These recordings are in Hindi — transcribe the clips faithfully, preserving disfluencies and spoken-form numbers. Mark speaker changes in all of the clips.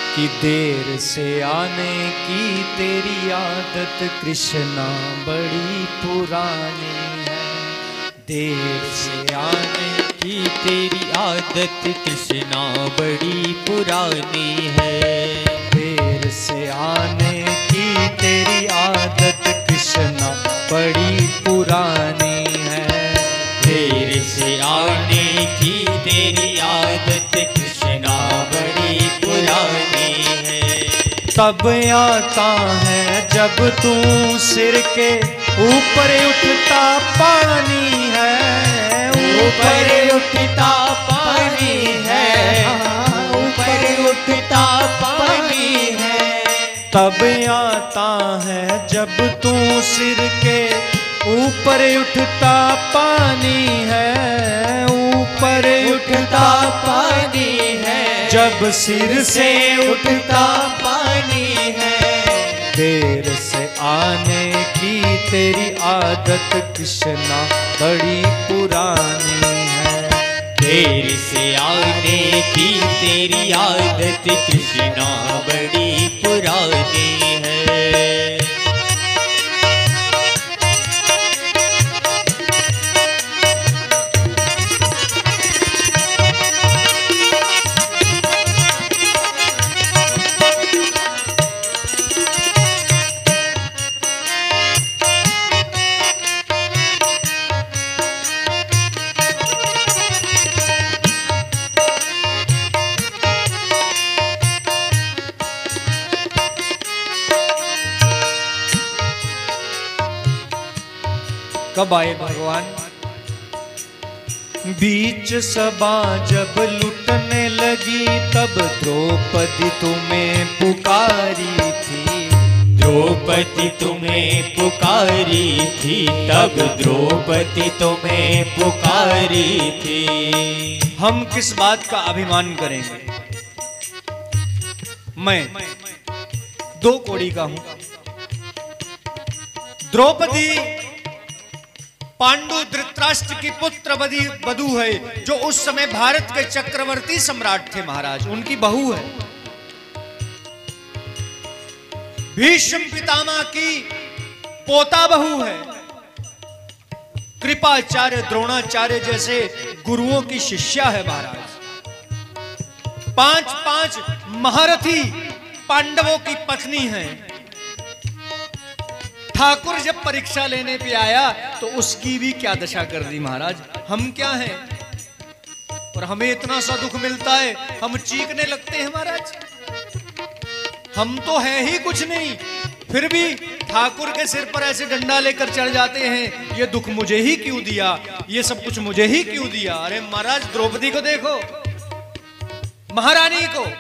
Speaker 1: कि देर से आने की तेरी आदत कृष्णा बड़ी पुरानी है।
Speaker 2: देर से आने की तेरी आदत कृष्णा बड़ी पुरानी है।
Speaker 1: देर से आने की तेरी आदत कृष्णा बड़ी पुरानी है।
Speaker 2: देर से आने की तेरी आदत कृष्णा बड़ी पुरानी है।
Speaker 1: तब आता है जब तू सिर के ऊपर उठता पानी है।
Speaker 2: ऊपर उठता पानी है, ऊपर उठता पानी है।
Speaker 1: तब आता है जब तू सिर के ऊपर उठता पानी है। ऊपर
Speaker 2: उठता पानी है,
Speaker 1: जब सिर से
Speaker 2: उठता पानी है।
Speaker 1: देर से आने की तेरी आदत कृष्णा बड़ी पुरानी है।
Speaker 2: देर से आने की तेरी आदत कृष्णा बड़ी पुरानी है।
Speaker 1: कब आए भगवान? बीच सभा जब लुटने लगी तब द्रौपदी तुम्हें पुकारी थी।
Speaker 2: द्रौपदी तुम्हें पुकारी थी, तब द्रौपदी तुम्हें पुकारी थी।
Speaker 1: हम किस बात का अभिमान करेंगे? मैं दो कोड़ी का हूं। द्रौपदी पांडु धृतराष्ट्र की पुत्र वधु है, जो उस समय भारत के चक्रवर्ती सम्राट थे महाराज, उनकी बहू है। भीष्म पितामह की पोता बहू है। कृपाचार्य द्रोणाचार्य जैसे गुरुओं की शिष्या है महाराज। पांच पांच महारथी पांडवों की पत्नी है। ठाकुर जब परीक्षा लेने पे आया तो उसकी भी क्या दशा कर दी महाराज। हम क्या हैं और हमें इतना सा दुख मिलता है, हम चीखने लगते हैं महाराज। हम तो है ही कुछ नहीं, फिर भी ठाकुर के सिर पर ऐसे डंडा लेकर चढ़ जाते हैं, ये दुख मुझे ही क्यों दिया, ये सब कुछ मुझे ही क्यों दिया। अरे महाराज द्रौपदी को देखो, महारानी को।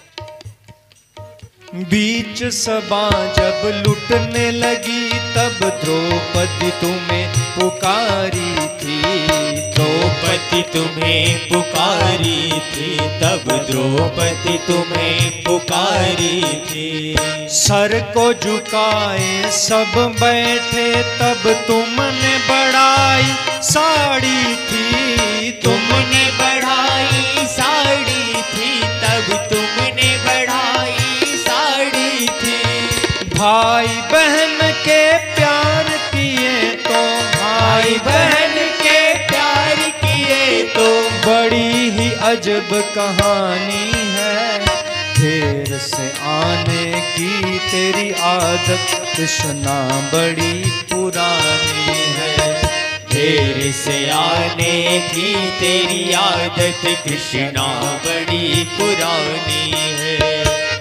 Speaker 1: बीच सभा जब लुटने लगी तब द्रौपदी तुम्हें पुकारी थी।
Speaker 2: द्रौपदी तुम्हें पुकारी थी, तब द्रौपदी तुम्हें पुकारी थी।
Speaker 1: सर को झुकाए सब बैठे तब तुमने बढ़ाई साड़ी थी।
Speaker 2: तुमने बढ़ाई साड़ी थी, तब तुमने बढ़ाई साड़ी थी।
Speaker 1: भाई बहन के प्यार किए तो,
Speaker 2: भाई बहन के प्यार किए तो,
Speaker 1: बड़ी ही अजब कहानी है। देर से आने की तेरी आदत कृष्णा बड़ी पुरानी है।
Speaker 2: देर से आने की तेरी आदत कृष्णा बड़ी पुरानी है।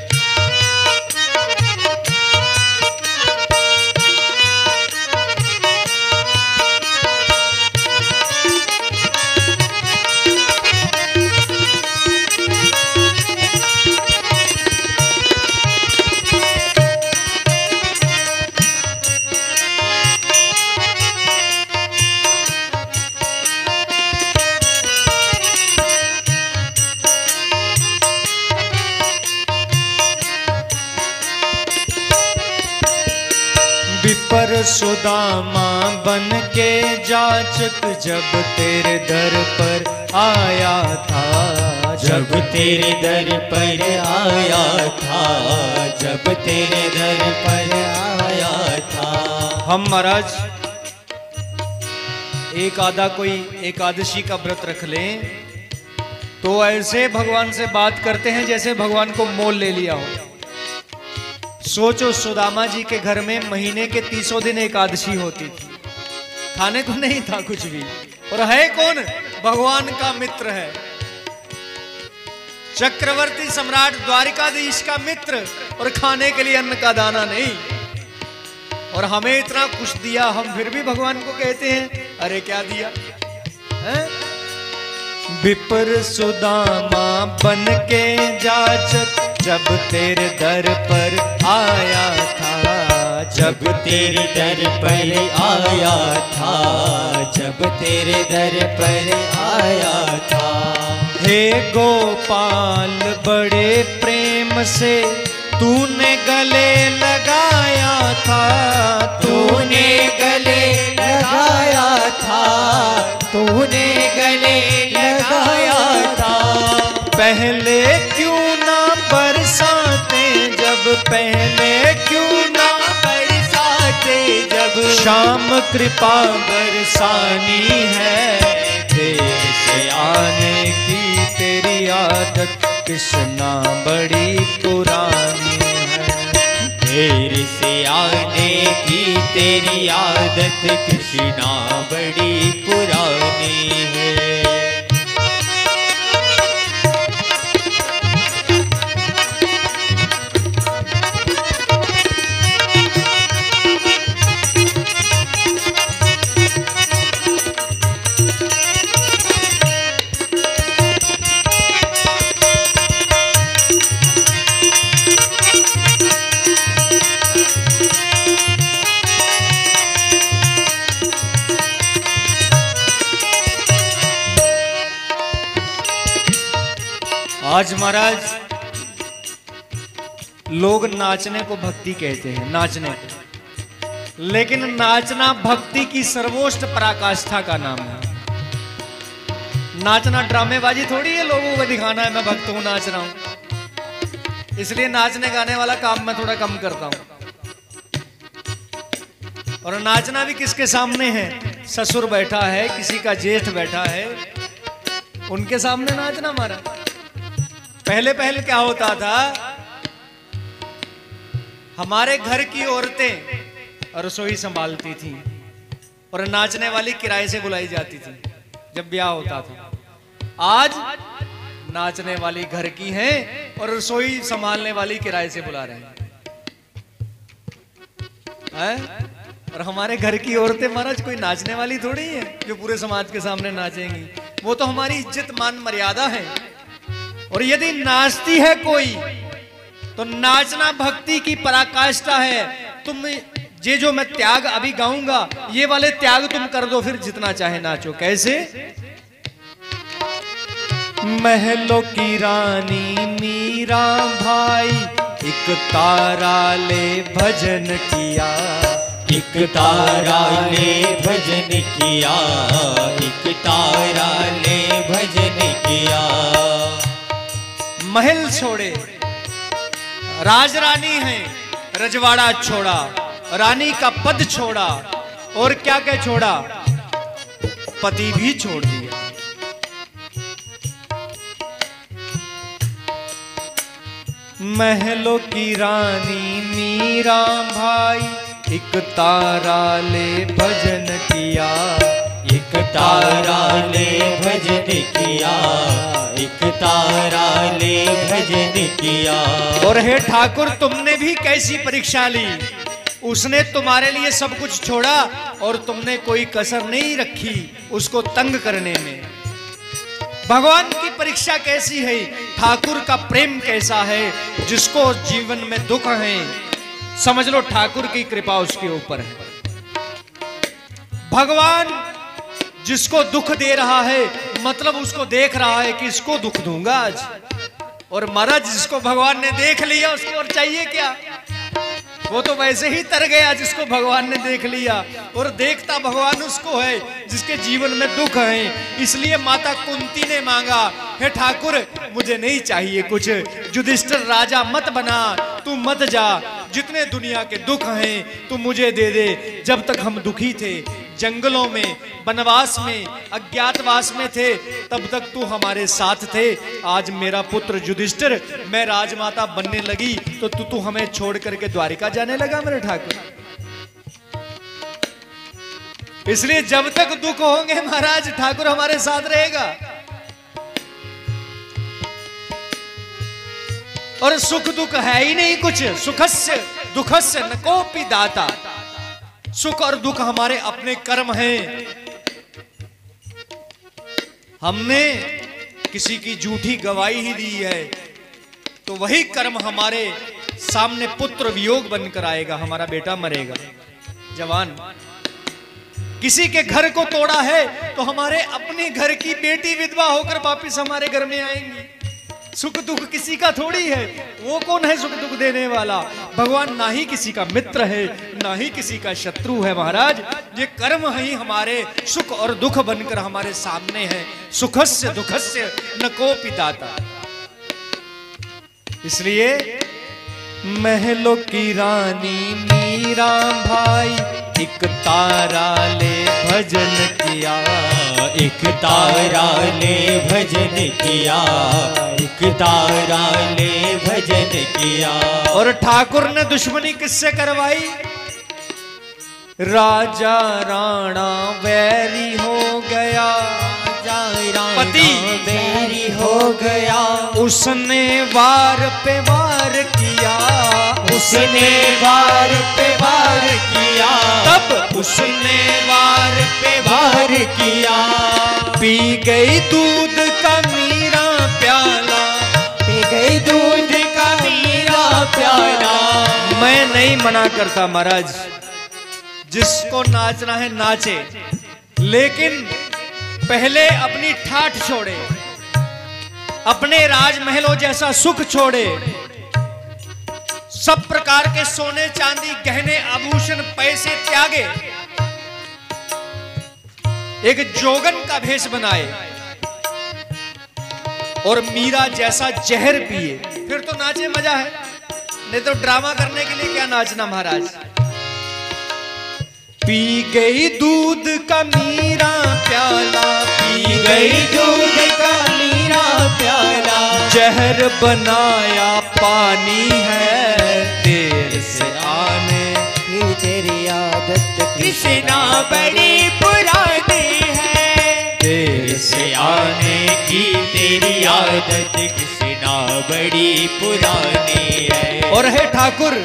Speaker 1: विपर सुदामा बन के जाचक जब तेरे दर पर आया था।
Speaker 2: जब तेरे दर पर आया था, जब तेरे दर पर आया था।
Speaker 1: हम महाराज एक आधा कोई एकादशी का व्रत रख लें तो ऐसे भगवान से बात करते हैं जैसे भगवान को मोल ले लिया हो। सोचो सुदामा जी के घर में महीने के तीसों दिन एकादशी होती थी, खाने को नहीं था कुछ भी, और है कौन? भगवान का मित्र है, चक्रवर्ती सम्राट द्वारिकाधीश का मित्र, और खाने के लिए अन्न का दाना नहीं। और हमें इतना कुछ दिया, हम फिर भी भगवान को कहते हैं अरे क्या दिया है? विपर सुदामा बन के जाचक जब तेरे दर पर आया था,
Speaker 2: जब तेरे दर पर आया था, जब तेरे दर पर आया था।
Speaker 1: हे गोपाल बड़े प्रेम से तूने गले लगाया था,
Speaker 2: तूने गले लगाया था, तूने गले लगाया था।
Speaker 1: पहले क्यों ना बरसाते जब, पहले क्यों ना
Speaker 2: बरसाते जब,
Speaker 1: श्याम कृपा बरसानी है, देर से आने की तेरी आदत कृष्णा बड़ी पुरानी है।
Speaker 2: देर से आने की तेरी आदत कृष्णा बड़ी पुरानी है।
Speaker 1: आज महाराज लोग नाचने को भक्ति कहते हैं, नाचने को, लेकिन नाचना भक्ति की सर्वोच्च पराकाष्ठा का नाम है। नाचना ड्रामेबाजी थोड़ी है, लोगों को दिखाना है मैं भक्त हूं, नाच रहा हूं। इसलिए नाचने गाने वाला काम मैं थोड़ा कम करता हूं। और नाचना भी किसके सामने है? ससुर बैठा है, किसी का जेठ बैठा है, उनके सामने नाचना हमारा। पहले पहले क्या होता था, हमारे घर की औरतें रसोई संभालती थी और नाचने वाली किराए से बुलाई जाती थी जब ब्याह होता था। आज नाचने वाली घर की हैं और रसोई संभालने वाली किराए से बुला रहे हैं, है? और हमारे घर की औरतें महाराज कोई नाचने वाली थोड़ी है जो पूरे समाज के सामने नाचेंगी। वो तो हमारी इज्जत मान मर्यादा है। और यदि नाचती है कोई तो नाचना भक्ति की पराकाष्ठा है। तुम ये जो मैं त्याग अभी गाऊंगा ये वाले त्याग तुम कर दो, फिर जितना चाहे नाचो। कैसे? महलों की रानी मीरा भाई एक तारा ले भजन किया,
Speaker 2: एक तारा ने भजन किया, एक तारा ने भजन किया।
Speaker 1: महल छोड़े, राजरानी है, रजवाड़ा छोड़ा, रानी का पद छोड़ा, और क्या क्या छोड़ा? पति भी छोड़ दिया। महलों की रानी मीरा भाई एक तारा ले भजन किया,
Speaker 2: एक तारा ले भजन किया, एक तारा ले भजन किया।
Speaker 1: और हे ठाकुर तुमने भी कैसी परीक्षा ली, उसने तुम्हारे लिए सब कुछ छोड़ा और तुमने कोई कसर नहीं रखी उसको तंग करने में। भगवान की परीक्षा कैसी है, ठाकुर का प्रेम कैसा है। जिसको जीवन में दुख है समझ लो ठाकुर की कृपा उसके ऊपर है। भगवान जिसको दुख दे रहा है मतलब उसको देख रहा है कि इसको दुख दूंगा आज। और महाराज जिसको भगवान ने देख लिया उसको और चाहिए क्या? वो तो वैसे ही तर गया जिसको भगवान ने देख लिया, और देखता भगवान उसको है जिसके जीवन में दुख है। इसलिए माता कुंती ने मांगा, हे ठाकुर मुझे नहीं चाहिए कुछ, युधिष्ठिर राजा मत बना, तू मत जा, जितने दुनिया के दुख हैं तू मुझे दे दे। जब तक हम दुखी थे, जंगलों में, वनवास में, अज्ञातवास में थे, तब तक तू हमारे साथ थे। आज मेरा पुत्र युधिष्ठिर, मैं राजमाता बनने लगी तो तू तू हमें छोड़ करके द्वारिका जाने लगा मेरे ठाकुर। इसलिए जब तक दुख होंगे महाराज, ठाकुर हमारे साथ रहेगा। और सुख दुख है ही नहीं कुछ, सुखस्य दुखस्य न कोपि दाता। सुख और दुख हमारे अपने कर्म हैं। हमने किसी की झूठी गवाही ही दी है तो वही कर्म हमारे सामने पुत्र वियोग बनकर आएगा, हमारा बेटा मरेगा। जवान किसी के घर को तोड़ा है तो हमारे अपने घर की बेटी विधवा होकर वापिस हमारे घर में आएंगी। सुख दुख किसी का थोड़ी है, वो कौन है सुख दुख देने वाला? भगवान ना ही किसी का मित्र है, ना ही किसी का शत्रु है महाराज। ये कर्म ही हमारे सुख और दुख बनकर हमारे सामने है। सुखस्य दुखस्य न कोपि दाता। इसलिए महलों की रानी मीरा भाई, एक तारा ले भजन किया,
Speaker 2: एक तारा ले भजन किया, एक तारा ले भजन किया।
Speaker 1: और ठाकुर ने दुश्मनी किससे करवाई? राजा राणा वैरी हो गया, पति
Speaker 2: वैरी हो गया।
Speaker 1: उसने वार पे वार किया,
Speaker 2: उसने वार पे वार किया,
Speaker 1: तब
Speaker 2: उसने वार पे वार किया।
Speaker 1: पी गई दूध का मीरा प्याला,
Speaker 2: पी गई दूध का मीरा प्याला।
Speaker 1: मैं नहीं मना करता महाराज, जिसको नाचना है नाचे, लेकिन पहले अपनी ठाठ छोड़े, अपने राजमहलों जैसा सुख छोड़े, सब प्रकार के सोने चांदी गहने आभूषण पैसे त्यागे, एक जोगन का भेष बनाए और मीरा जैसा जहर पिए, फिर तो नाचे मजा है। नहीं तो ड्रामा करने के लिए क्या नाचना महाराज। पी गई दूध का मीरा प्याला,
Speaker 2: पी गई दूध का मीरा प्याला।
Speaker 1: जहर बनाया पानी है, देर से आने
Speaker 2: की तेरी आदत कृष्णा बड़ी पुरानी है, देर से आने की तेरी आदत कृष्णा बड़ी पुरानी है।
Speaker 1: और है ठाकुर,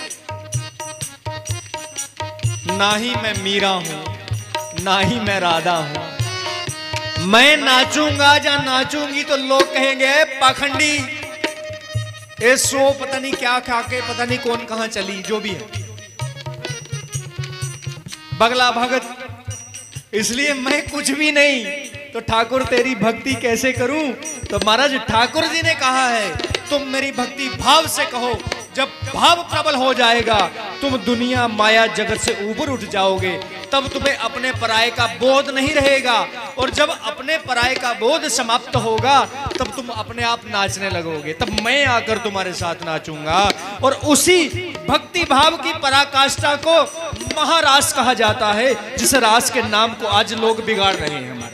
Speaker 1: ना ही मैं मीरा हूं, ना ही मैं राधा हूं। मैं नाचूंगा या नाचूंगी तो लोग कहेंगे पाखंडी, ए सो पता नहीं क्या खा के पता नहीं कौन कहां चली, जो भी है बगला भगत। इसलिए मैं कुछ भी नहीं, तो ठाकुर तेरी भक्ति कैसे करूं? तो महाराज ठाकुर जी ने कहा है, तुम मेरी भक्ति भाव से कहो। जब भाव प्रबल हो जाएगा, तुम दुनिया माया जगत से ऊपर उठ जाओगे, तब तुम्हें अपने पराये का बोध नहीं रहेगा। और जब अपने पराये का बोध समाप्त होगा, तब तुम अपने आप नाचने लगोगे, तब मैं आकर तुम्हारे साथ नाचूंगा। और उसी भक्ति भाव की पराकाष्ठा को महारास कहा जाता है, जिस रास के नाम को आज लोग बिगाड़ रहे हैं महाराज।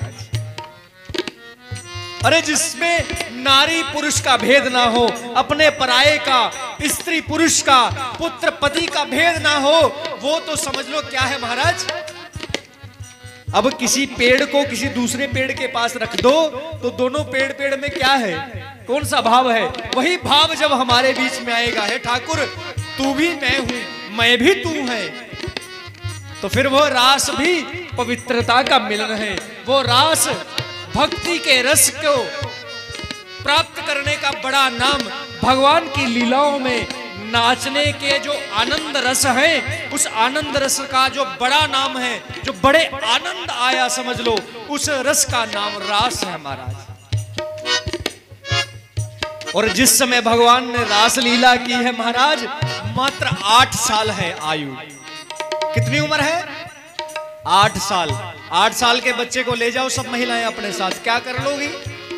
Speaker 1: अरे जिसमें नारी पुरुष का भेद ना हो, अपने पराये का, स्त्री पुरुष का, पुत्र पति का भेद ना हो, वो तो समझ लो क्या है महाराज। अब किसी पेड़ को किसी दूसरे पेड़ के पास रख दो तो दोनों पेड़ पेड़ में क्या है, कौन सा भाव है? वही भाव जब हमारे बीच में आएगा, है ठाकुर तू भी मैं हूं, मैं भी तू है, तो फिर वो रास भी पवित्रता का मिलन है। वो रास भक्ति के रस को प्राप्त करने का बड़ा नाम, भगवान की लीलाओं में नाचने के जो आनंद रस है, उस आनंद रस का जो बड़ा नाम है, जो बड़े आनंद आया समझ लो, उस रस का नाम रास है महाराज। और जिस समय भगवान ने रास लीला की है महाराज, मात्र आठ साल है आयु। कितनी उम्र है? आठ साल। आठ साल के बच्चे को ले जाओ सब महिलाएं अपने साथ, क्या कर लोगी?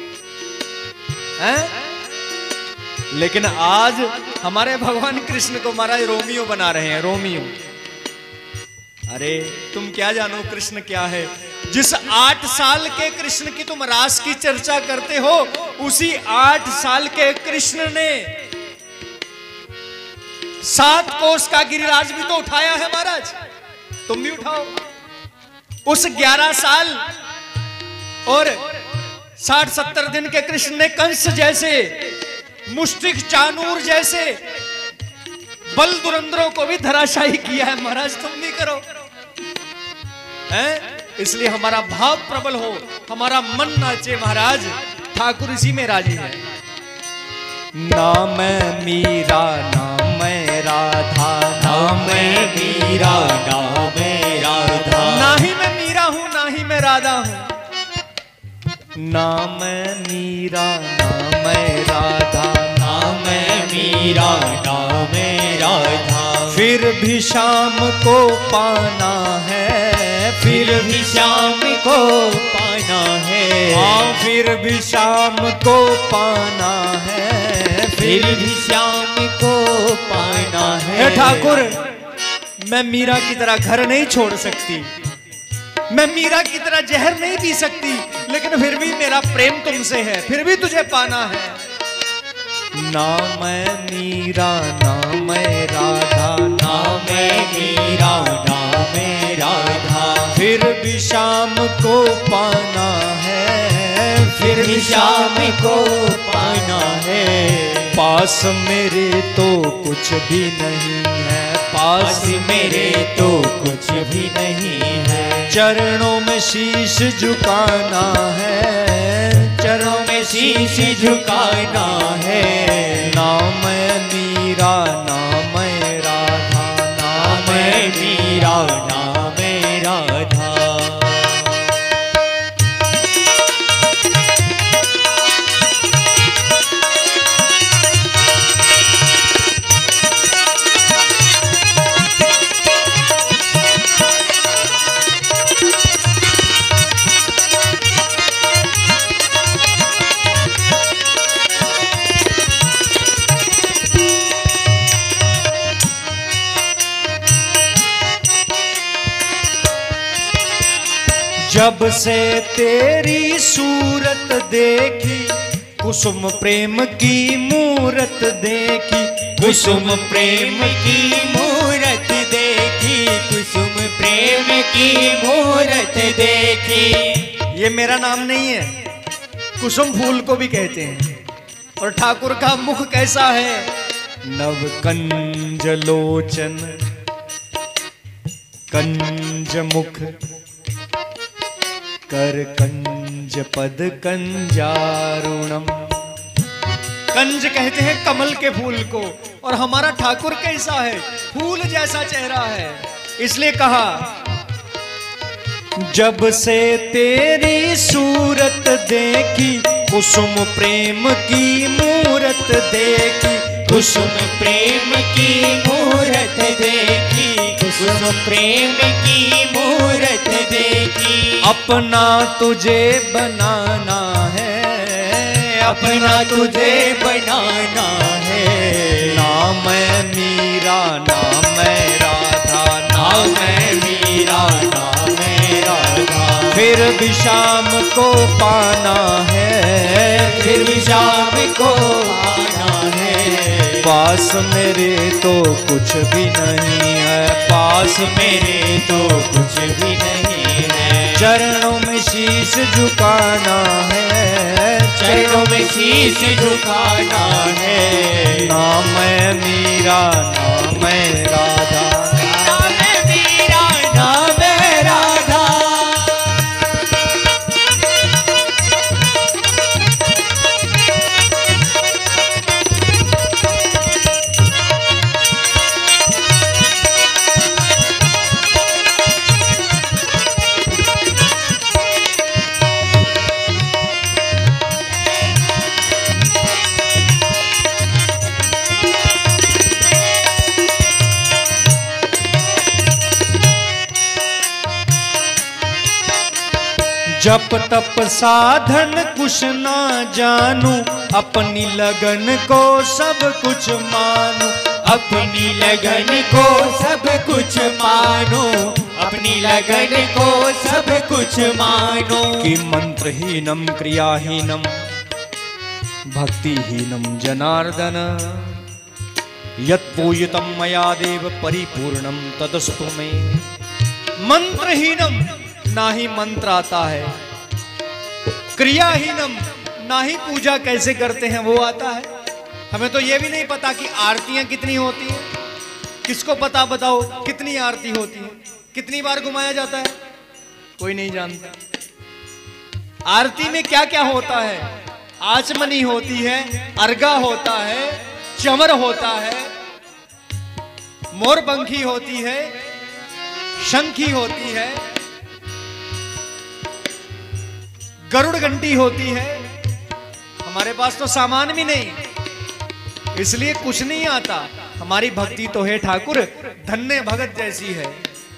Speaker 1: हैं? लेकिन आज हमारे भगवान कृष्ण को महाराज रोमियो बना रहे हैं, रोमियो। अरे तुम क्या जानो कृष्ण क्या है? जिस आठ साल के कृष्ण की तुम रास की चर्चा करते हो, उसी आठ साल के कृष्ण ने सात कोस का गिरिराज भी तो उठाया है महाराज, तुम भी उठाओ। उस ग्यारह साल और साठ सत्तर दिन के कृष्ण ने कंस जैसे, मुष्टिक चानूर जैसे बल दुरंधरों को भी धराशायी किया है महाराज, तुम भी करो। हैं? इसलिए हमारा भाव प्रबल हो, हमारा मन नाचे महाराज, ठाकुर इसी में राजी है। ना मैं मीरा ना मैं राधा,
Speaker 2: ना मैं मीरा ना मैं राधा,
Speaker 1: ना ही मैं मीरा हूं ना ही मैं राधा हूं। ना मैं मीरा ना मैं राधा,
Speaker 2: ना मैं मीरा ना मैं राधा,
Speaker 1: फिर भी शाम को पाना है,
Speaker 2: फिर भी शाम को पाना है,
Speaker 1: हाँ फिर भी शाम को पाना है,
Speaker 2: फिर भी शाम को पाना है।
Speaker 1: हे ठाकुर, मैं मीरा की तरह घर नहीं छोड़ सकती, मैं मीरा की तरह जहर नहीं पी सकती, लेकिन फिर भी मेरा प्रेम तुमसे है, फिर भी तुझे पाना है। ना मैं मीरा ना मैं राधा,
Speaker 2: ना मैं मीरा ना मैं राधा,
Speaker 1: फिर भी शाम को पाना है,
Speaker 2: फिर भी शाम को पाना है।
Speaker 1: पास मेरे तो कुछ भी नहीं है,
Speaker 2: पास मेरे तो कुछ भी नहीं है,
Speaker 1: चरणों में शीश झुकाना है,
Speaker 2: चरणों में शीश झुकाना है।
Speaker 1: ना मैं मीरा ना मैं राधा,
Speaker 2: ना मैं मीरा ना मैं राधा,
Speaker 1: जब से तेरी सूरत देखी, कुसुम प्रेम की मूरत देखी,
Speaker 2: कुसुम प्रेम की मूरत देखी, कुसुम प्रेम की मूरत देखी।
Speaker 1: ये मेरा नाम नहीं है, कुसुम फूल को भी कहते हैं। और ठाकुर का मुख कैसा है? नव कंज लोचन कंज मुख, कर कंज पद कंजारुणम। कंज कहते हैं कमल के फूल को, और हमारा ठाकुर कैसा है? फूल जैसा चेहरा है। इसलिए कहा, जब से तेरी सूरत देखी, कुसुम प्रेम की मूरत देखी,
Speaker 2: कुसुम प्रेम की मूरत देखी, कुसुम प्रेम की मूरत देखी।
Speaker 1: अपना तुझे बनाना है,
Speaker 2: अपना तुझे बनाना है।
Speaker 1: ना मैं मीरा ना मैं राधा,
Speaker 2: ना मैं मीरा ना मैं राधा,
Speaker 1: फिर भी शाम को पाना है,
Speaker 2: फिर भी शाम को पाना है।
Speaker 1: पास मेरे तो कुछ भी नहीं है, पास
Speaker 2: मेरे तो कुछ भी नहीं है,
Speaker 1: चरणों में शीश झुकाना है,
Speaker 2: चरणों में शीश झुकाना है।
Speaker 1: ना मैं मीरा ना मैं राधा,
Speaker 2: ना मैं मीरा ना मैं राधा,
Speaker 1: जप तप साधन कुछ ना जानू, अपनी लगन को सब कुछ मानू।
Speaker 2: अपनी लगन को सब कुछ मानो, अपनी लगन को सब कुछ मानो।
Speaker 1: कि मंत्रहीनम क्रियाहीनम भक्तिहीनम जनार्दन, यत् पूजितम मया देव परिपूर्णम तदस्तु मे। मंत्रहीनम, ना ही मंत्र आता है, क्रियाहीनम, ना ही पूजा कैसे करते हैं वो आता है। हमें तो ये भी नहीं पता कि आरतियां कितनी होती हैं। किसको पता बताओ कितनी आरती होती है, कितनी बार घुमाया जाता है, कोई नहीं जानता। आरती में क्या क्या होता है, आचमनी होती है, अर्घा होता है, चमर होता है, मोरपंखी होती है, शंखी होती है, गरुड़ घंटी होती है। हमारे पास तो सामान भी नहीं, इसलिए कुछ नहीं आता। हमारी भक्ति तो है ठाकुर धन्य भगत जैसी है।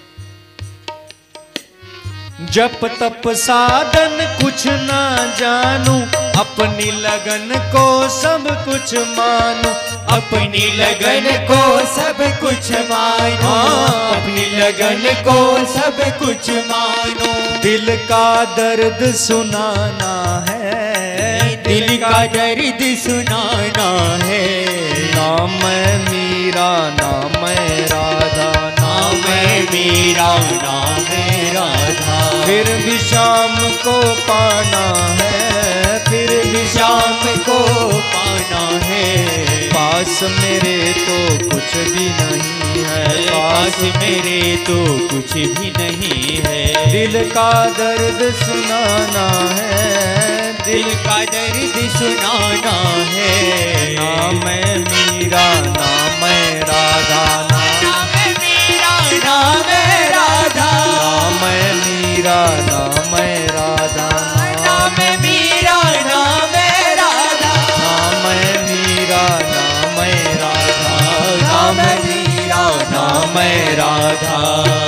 Speaker 1: जप तप साधन कुछ ना जानू, अपनी लगन को सब कुछ मानू।
Speaker 2: अपनी लगन को सब कुछ मानो, अपनी लगन को सब कुछ मानो।
Speaker 1: दिल का दर्द सुनाना है,
Speaker 2: दिल का दर्द सुनाना है।
Speaker 1: नाम मीरा नाम राधा,
Speaker 2: नाम मीरा नाम राधा।
Speaker 1: फिर भी शाम को पाना है, फिर भी
Speaker 2: शाम को पाना है।
Speaker 1: पास मेरे तो कुछ भी नहीं है,
Speaker 2: पास मेरे तो कुछ भी नहीं है।
Speaker 1: दिल का दर्द सुनाना है,
Speaker 2: दिल का दर्द सुनाना है।
Speaker 1: नाम मीरा नाम राधा,
Speaker 2: नाम मीरा नाम राधा।
Speaker 1: नाम मीरा नाम राधा,
Speaker 2: नाम मीरा नाम राधा।
Speaker 1: नाम मीरा नाम राधा,
Speaker 2: नाम मीरा नाम राधा।